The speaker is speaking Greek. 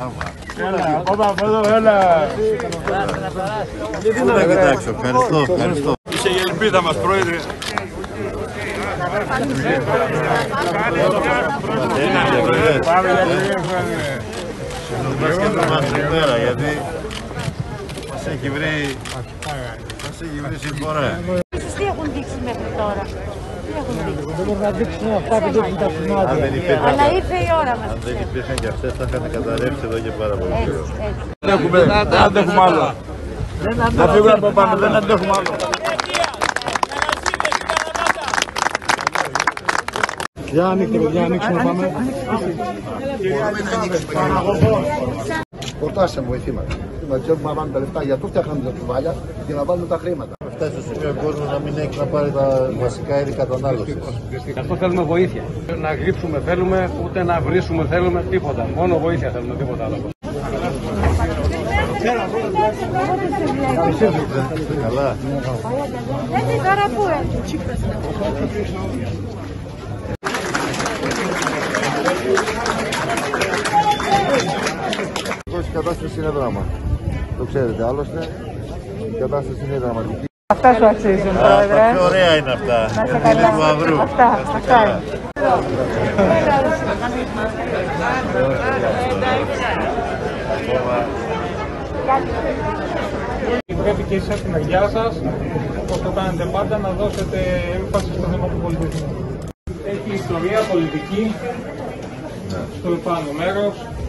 Εντάξει, ευχαριστώ. Είσαι η ελπίδα μας, Πρόεδρε. Γιατί μας έχει βρει συμφορά. Τι έχουν δείξει μέχρι τώρα? Τι έχουν δείξει? Δεν μπορούν να δείξουν αυτά που δείχνουν τα σημάδια. Αλλά ήρθε η ώρα μας. Αν δεν υπήρχαν και αυτές θα είχαν καταρρεύσει εδώ και πάρα πολύ καιρό. Δεν αντέχουμε άλλο. Να φύγουμε από πάνω, δεν αντέχουμε άλλο. Για ανοίξτε, παιδιά, ανοίξουμε, πάμε. Πορτάσια βοηθήματα. Μαζεύουμε να βάλουμε τα λεφτά για το φτιάχναμε τα τσουβάλια και να βάλουμε τα χρήματα. Φτάσει στο σημείο ο κόσμος να μην έχει να πάρει τα βασικά είδη κατανάλωσης. Γι' αυτό θέλουμε βοήθεια. Να γλύψουμε θέλουμε, ούτε να βρίσουμε θέλουμε, τίποτα. Μόνο βοήθεια θέλουμε, τίποτα άλλο. Καλά. Έτσι τώρα πού Η κατάσταση είναι δράμα. Το ξέρετε, άλλωστε η κατάσταση είναι δραματική. Αυτά σου αξίζουν, Πρόεδρε. Πιο ωραία είναι αυτά. Είναι του αυρού. Αυτά είναι. Πρέπει και εσείς από την αγιά σας, όπως το κάνετε πάντα, να δώσετε έμφαση στο θέμα του πολιτισμού. Έχει ιστορία πολιτική στο επάνω μέρος.